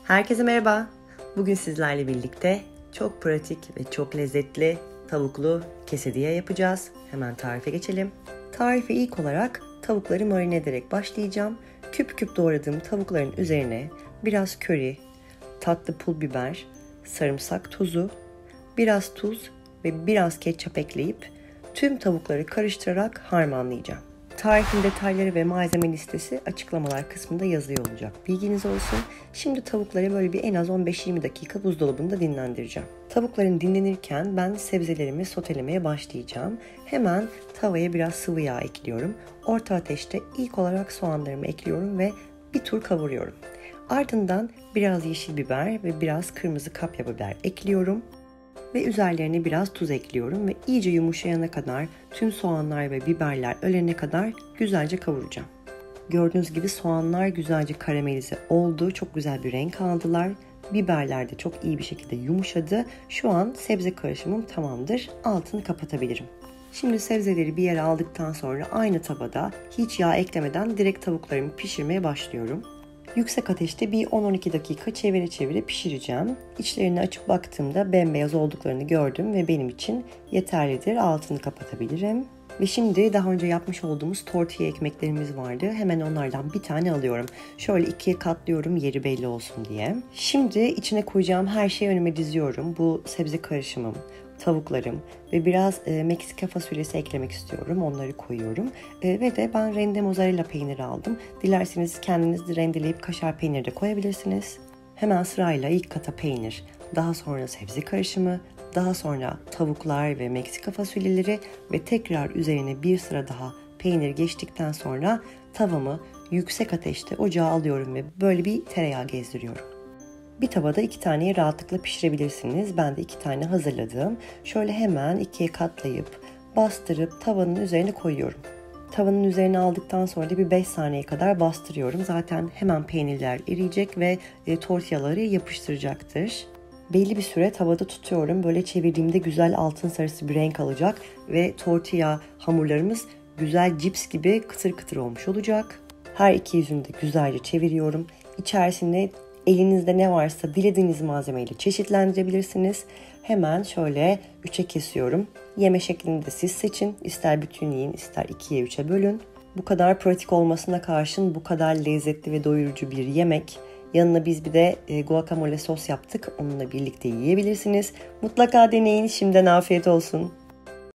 Herkese merhaba. Bugün sizlerle birlikte çok pratik ve çok lezzetli tavuklu quesadilla yapacağız. Hemen tarife geçelim. Tarife ilk olarak tavukları marine ederek başlayacağım. Küp küp doğradığım tavukların üzerine biraz köri, tatlı pul biber, sarımsak tozu, biraz tuz ve biraz ketçap ekleyip tüm tavukları karıştırarak harmanlayacağım. Tarifin detayları ve malzeme listesi açıklamalar kısmında yazıyor olacak. Bilginiz olsun. Şimdi tavukları böyle en az 15-20 dakika buzdolabında dinlendireceğim. Tavukların dinlenirken ben sebzelerimi sotelemeye başlayacağım. Hemen tavaya biraz sıvı yağ ekliyorum. Orta ateşte ilk olarak soğanlarımı ekliyorum ve bir tur kavuruyorum. Ardından biraz yeşil biber ve biraz kırmızı kapya biber ekliyorum. Ve üzerlerine biraz tuz ekliyorum ve iyice yumuşayana kadar tüm soğanlar ve biberler ölene kadar güzelce kavuracağım. Gördüğünüz gibi soğanlar güzelce karamelize oldu. Çok güzel bir renk aldılar. Biberler de çok iyi bir şekilde yumuşadı. Şu an sebze karışımım tamamdır. Altını kapatabilirim. Şimdi sebzeleri bir yere aldıktan sonra aynı tavada hiç yağ eklemeden direkt tavuklarımı pişirmeye başlıyorum. Yüksek ateşte bir 10-12 dakika çevire çevire pişireceğim. İçlerini açıp baktığımda bembeyaz olduklarını gördüm ve benim için yeterlidir. Altını kapatabilirim. Ve şimdi daha önce yapmış olduğumuz tortilla ekmeklerimiz vardı. Hemen onlardan bir tane alıyorum. Şöyle ikiye katlıyorum yeri belli olsun diye. Şimdi içine koyacağım her şeyi önüme diziyorum. Bu sebze karışımım, tavuklarım ve biraz Meksika fasulyesi eklemek istiyorum. Onları koyuyorum. Ve de ben rende mozzarella peyniri aldım. Dilerseniz kendiniz de rendeleyip kaşar peyniri de koyabilirsiniz. Hemen sırayla ilk kata peynir, daha sonra sebze karışımı, daha sonra tavuklar ve Meksika fasulyeleri ve tekrar üzerine bir sıra daha peynir geçtikten sonra tavamı yüksek ateşte ocağa alıyorum ve böyle bir tereyağı gezdiriyorum. Bir tavada 2 taneyi rahatlıkla pişirebilirsiniz. Ben de 2 tane hazırladım. Şöyle hemen ikiye katlayıp bastırıp tavanın üzerine koyuyorum. Tavanın üzerine aldıktan sonra da bir 5 saniye kadar bastırıyorum. Zaten hemen peynirler eriyecek ve tortillaları yapıştıracaktır. Belli bir süre tavada tutuyorum. Böyle çevirdiğimde güzel altın sarısı bir renk alacak ve tortilla hamurlarımız güzel cips gibi kıtır kıtır olmuş olacak. Her iki yüzünü de güzelce çeviriyorum. İçerisine elinizde ne varsa dilediğiniz malzemeyle çeşitlendirebilirsiniz. Hemen şöyle 3'e kesiyorum. Yeme şeklini de siz seçin. İster bütün yiyin, ister 2'ye 3'e bölün. Bu kadar pratik olmasına karşın bu kadar lezzetli ve doyurucu bir yemek. Yanına biz bir de guacamole sos yaptık. Onunla birlikte yiyebilirsiniz. Mutlaka deneyin. Şimdiden afiyet olsun.